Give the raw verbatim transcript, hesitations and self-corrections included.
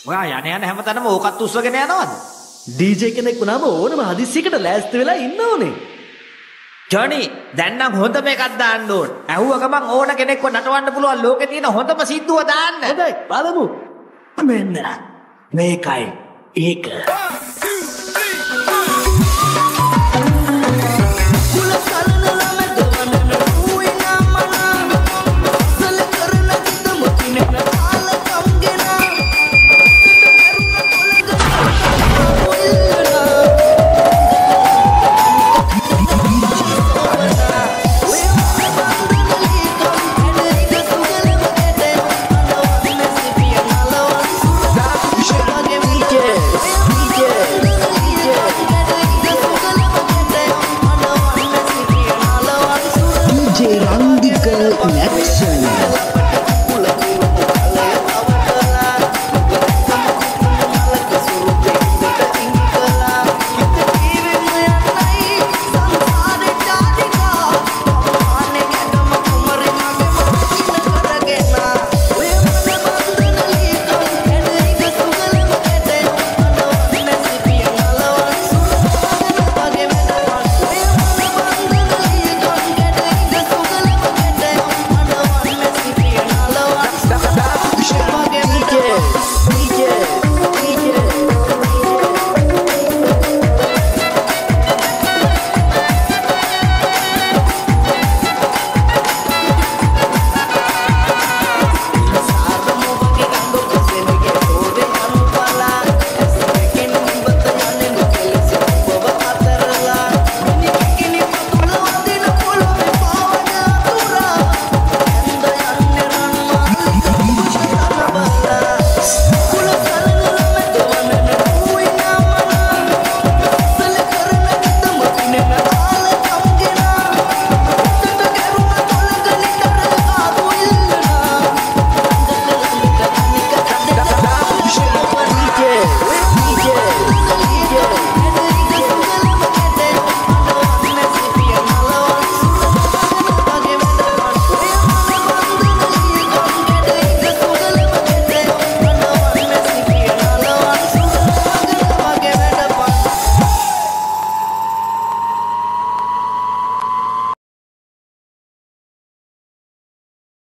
ඔයා යන යන හැමතැනම ඕකත් උස්සගෙන යනවද? ඩීජේ කෙනෙක් වුණාම ඕනම හදිස්සියකට ලෑස්ති වෙලා ඉන්න ඕනේ. ජොනි දැන් නම් හොඳම එකක් දාන්න ඕන. ඇහුව ගමන් ඕන කෙනෙක්ව නටවන්න පුළුවන් ලෝකේ තියෙන හොඳම සිද්දුව දාන්න. හොඳයි බලමු. මෙන්න මේකයි ඒක.